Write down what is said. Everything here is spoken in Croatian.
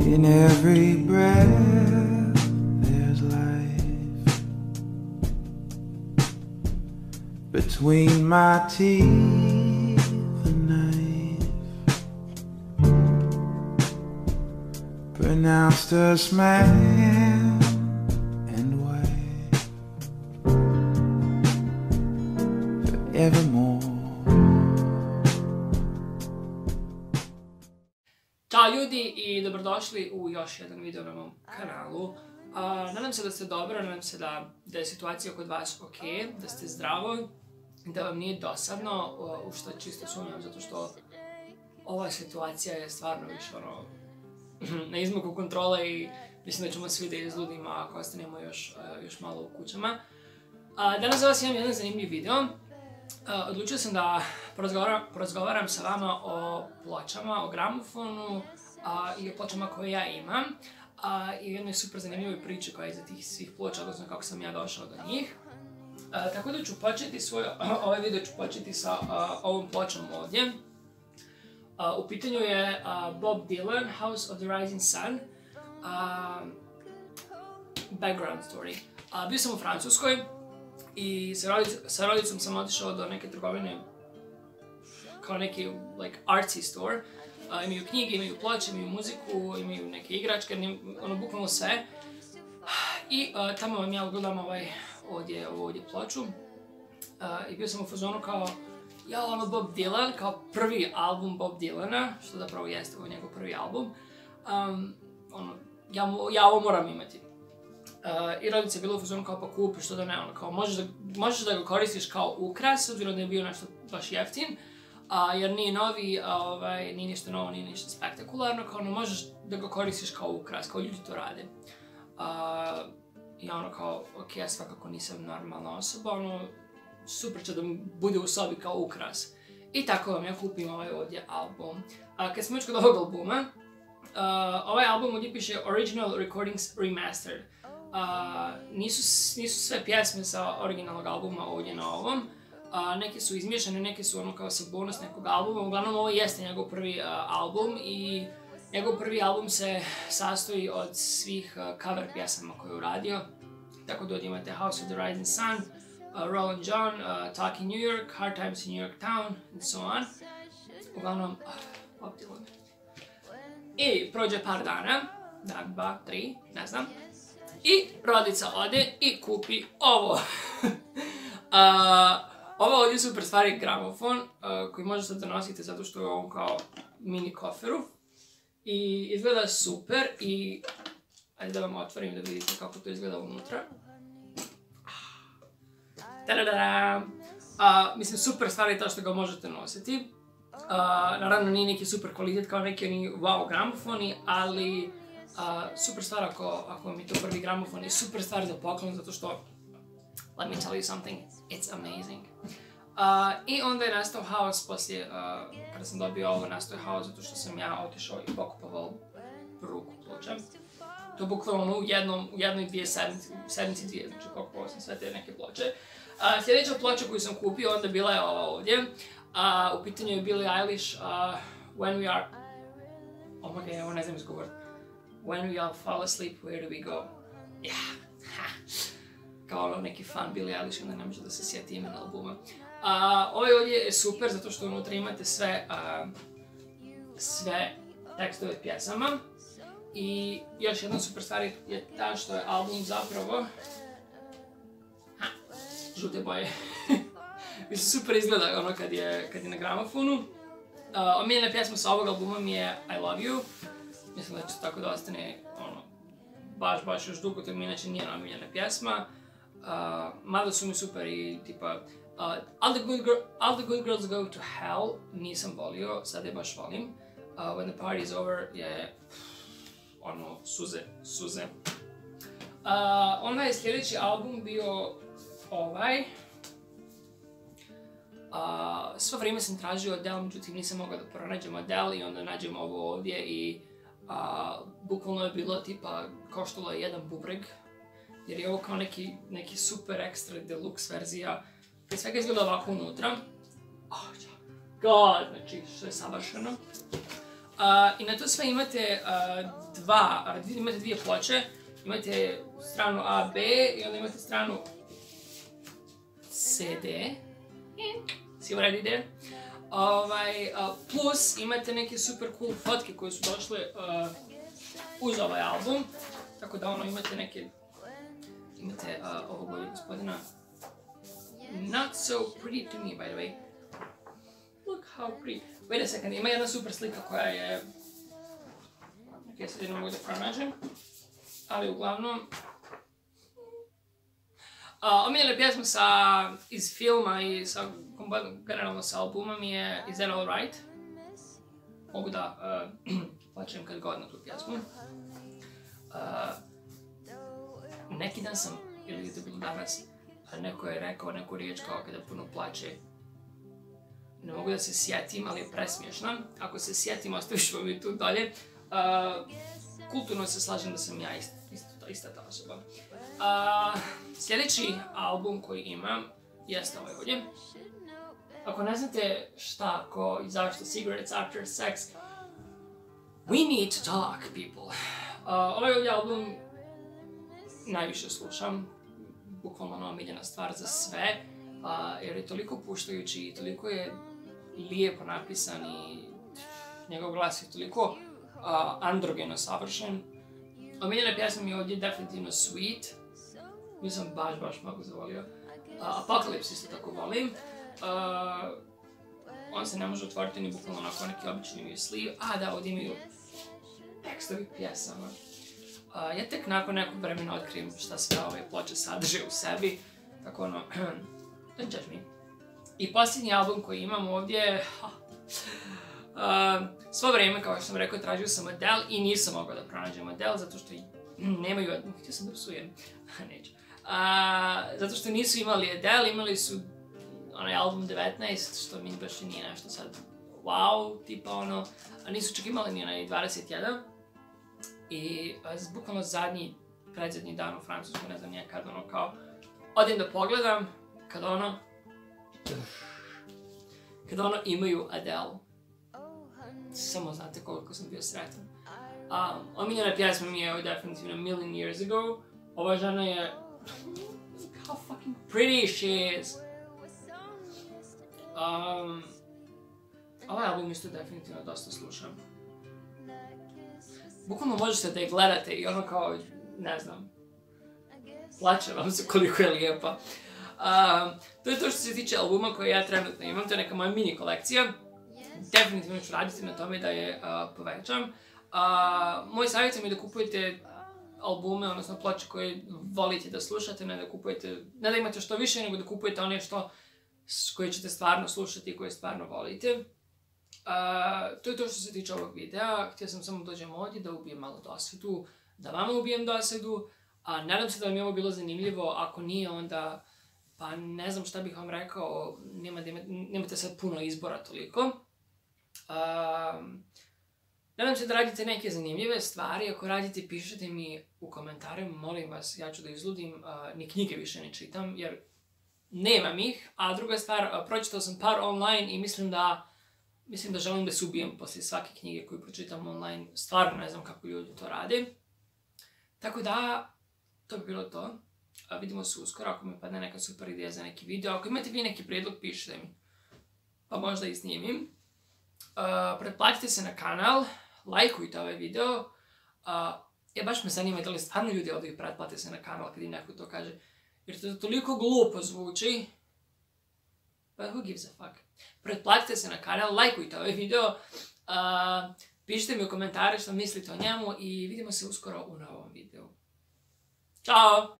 In every breath there's life. Between my teeth a knife, pronounced us man and wife forevermore. Ćao ljudi i dobrodošli u još jedan video na mom kanalu. Nadam se da ste dobro, nadam se da je situacija kod vas ok, da ste zdravo, da vam nije dosadno, u što čisto sumnjam zato što ova situacija je stvarno više na izmaku kontrole i mislim da ćemo svi da izludimo ako ostanemo još malo u kućama. Danas za vas imam jedan zanimljiv video. Odlučio sam da porazgovaram sa vama o pločama, o gramofonu i o pločama koje ja imam i jednoj super zanimljivoj priči koja je iza tih svih ploča, odnosno kako sam ja došao do njih. Tako da ću početi ovaj video ću početi sa ovom pločom ovdje. U pitanju je Bob Dylan, House of the Rising Sun, background story. Bio sam u Francuskoj i sa rodicom sam otišao do neke trgovine kao neki artsy store. Imaju knjige, imaju ploče, imaju muziku, imaju neke igračke, bukvalno sve. I tamo vam ja ugledam ovdje ploču. I bio sam u fazonu kao, Bob Dylan, kao prvi album Bob Dylana, što zapravo jeste ovo njegov prvi album. Ja ovo moram imati. I rodica je bila u fazonu kao pa kupi, što da ne, kao možeš da ga koristiš kao ukras, obzirom da je bio nešto baš jeftin, jer nije novi, nije ništa novo, nije ništa spektakularno, kao možeš da ga koristiš kao ukras, kao ljudi to rade. I kao, ok, ja svakako nisam normalna osoba, super će da mi bude u sobi kao ukras. I tako vam ja kupim ovaj ovdje album. Kad smo već kod ovog albuma, ovaj album ovdje piše Original Recordings Remastered. Nisu sve pjesme sa originalnog albuma ovdje na ovom. Neke su izmiješane, neke su kao sa bonus nekog albuma. Uglavnom ovo jeste njegov prvi album i njegov prvi album se sastoji od svih cover pjesama koje je uradio. Tako da ovdje imate House of the Rising Sun, Roland John, Talking New York, Hard Times in New York Town, and so on. Uglavnom, Bob Dylan. I prođe par dana, dan, dva, tri, ne znam. I rodica ode i kupi ovo. Ovo ovdje je super stvari gramofon koji možete da nosite zato što je on kao mini koferu. I izgleda super i ajde da vam otvorim da vidite kako to izgleda unutra. Mislim, super stvar je to što ga možete nositi. Naravno nije neki super kvalitet kao neki wow gramofoni, ali super stvar ako vam je to prvi gramofon je super stvar za poklon zato što, let me tell you something, it's amazing. I onda je nastao haos poslije, kada sam dobio ovo, nastao je haos zato što sam ja otišao i pokupovao ruku ploča. To je bukvalno u jednoj dvije sedmici dvije, znači pokupovao sam sve te neke ploče. Sljedeća ploča koju sam kupio onda bila je ova ovdje. U pitanju je Billie Eilish, When We Are... Oh my god, ovo ne znam izgovoriti. When we all fall asleep, where do we go? Kao neki fan Billie Eilish, onda ne može da se sjeti imena albuma. Ovaj ovdje je super zato što unutra imate sve tekstove pjesama. I još jedna super stvar je ta što je album zapravo žute boje. Mislim, super izgleda kad je na gramofonu. Omiljena pjesma sa ovog albuma mi je I Love You. Mislim da će tako da ostane baš još dugo, to mi inače nije omiljena pjesma. Mada su mi super i tipa All the Good Girls Go to Hell nisam volio, sad je baš volim. When the Party is Over je suze. Onda je sljedeći album bio ovaj. Svo vrijeme sam tražio Adele, međutim nisam mogao da pronađem Adele i onda nađem ovo ovdje i bukvalno je bilo tipa koštalo je jedan bubreg jer je ovo kao neki super ekstra deluxe verzija. Prije svega izgleda ovako unutra. God, znači što je savršeno. I na to sve imate imate dvije ploče. Imate stranu A, B i onda imate stranu C, D. See what I did there? Plus imate neke super cool fotke koje su došle uz ovaj album. Tako da imate neke... Imate ovog ovdje gospodina. Not so pretty to me, by the way. Look how pretty. Wait a second, ima jedna super slika koja je... Ja sad jednom mogu da pronađem. Ali uglavnom... Omiljena pjesma iz filma i generalno sa albumom je Is That Alright? Mogu da plaćem kad god na tu pjesmu. Neki dan sam, ili je to bilo danas, neko je rekao neku riječ kao kada puno plaće. Ne mogu da se sjetim, ali je presmiješna. Ako se sjetim, ostaviš vam i tu dolje. Kulturno se slažem da sam ja ista ta osoba. Sljedeći album koji imam jeste ovaj ovdje. Ako ne znate šta, ko i zašto Cigarettes After Sex, we need to talk, people. Ovaj ovdje album najviše slušam, bukvalno omiljena stvar za sve, jer je toliko puštajući i toliko je lijepo napisan i njegov glas je toliko androgeno savršen. Omiljena pjesma mi je ovdje definitivno Sweet. Mi sam baš mnogo zavolio. Apocalypse isto tako volim. On se ne može otvoriti ni bukvalno onako neki obični imaju sleeve. Da, ovdje imaju tekstovi pjesama. Ja tek nakon nekog vremena otkrijem šta sve ove ploče sadrže u sebi. Tako don't judge me. I posljednji album koji imam ovdje... Svo vrijeme, kao što sam rekao, tražio sam Adele i nisam mogao da pronađem Adele zato što nemaju... Htio sam da psujem, neću. Zato što nisu imali Adele, imali su onaj album 19, što mi baš nije nešto sad wow, tipa a nisu čak imali ni onaj 21. I bukvalno predzadnji dan u Francuskoj, ne znam nije kad kao, odim da pogledam, kad imaju Adele. Samo znate koliko sam bio sretan. Omiljena pjesma mi je definitivno Million Years Ago. Ova žena je... How fucking pretty she is! Ovaj album isto definitivno dosta slušam. Bukvalno možete da je gledate i kao, ne znam, plače vam se koliko je lijepa. To je to što se tiče albuma koje ja trenutno imam, to je neka moja mini kolekcija. Definitivno ću raditi na tome da je povećam. Moj savjet je da kupujete albume, odnosno ploče koje volite da slušate, ne da imate što više, nego da kupujete one koje ćete stvarno slušati i koje stvarno volite. To je to što se tiče ovog videa. Htio sam samo dođem ovdje da ubijem malo dosedu, da vama ubijem dosedu. Nadam se da vam je ovo bilo zanimljivo, ako nije onda, pa ne znam šta bih vam rekao, nemate sad puno izbora toliko. Nadam se da radite neke zanimljive stvari, ako radite pišite mi u komentarima, molim vas, ja ću da izludim, ni knjige više ne čitam jer nemam ih, a druga stvar, pročitao sam par online i mislim da želim da se ubijem poslije svake knjige koju pročitam online, stvarno ne znam kako ljudi to rade. Tako da, to bi bilo to. Vidimo se uskoro, ako mi padne neka super ideja za neki video, ako imate vi neki prijedlog pišite mi, pa možda i snimim. Pretplatite se na kanal, lajkujte ovaj video. Baš me zanima da li stvarno ljudi ovdje pretplate se na kanal kad im neko to kaže. Jer to toliko glupo zvuči. But who gives a fuck? Pretplatite se na kanal, lajkujte ovaj video. Pišite mi u komentare što mislite o njemu i vidimo se uskoro u novom videu. Ćao!